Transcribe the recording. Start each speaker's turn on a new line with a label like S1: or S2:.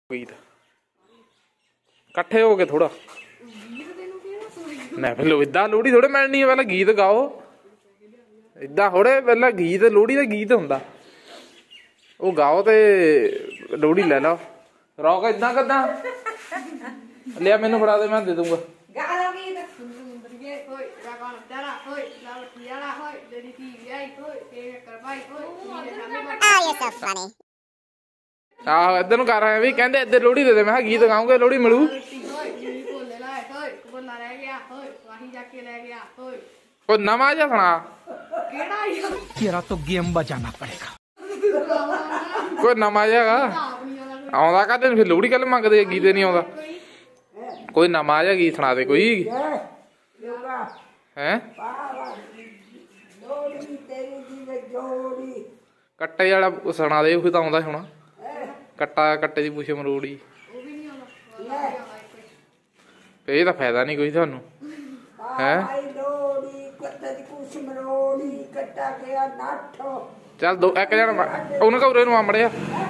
S1: गीत इकट्ठे हो के थोड़ा नहीं फिर इदा लोहड़ी थोड़े मिलनी है पहले गीत गाओ इदा थोड़े पहले गीत लोहड़ी का गीत हुंदा वो गाओ ते लोहड़ी ले लो रौक इदा कदा लिया मैनू फड़ा दे मैं दे दूंगा आहो इधर नूं कर आए भी कहंदे इधर लोहड़ी दे दे मैं गीत गाऊंगे लोहड़ी मिलू कोई नवा जा सुना
S2: तेरा तो गेम बजाना पड़ेगा
S1: कोई नवा जागा आउंदा कहते फिर लोहड़ी कल मंगदे गीत नहीं आउंदा कोई नवा जा गीत सुना दे कोई हैं कट्टे वाला सुना दे फिर तो आउंदा होना कट्टा कट्टे दी पूछे मरोड़ी ये तो फायदा नहीं कोई थानू है चल दो एक जना उन्हें घरे नू आ मड़िया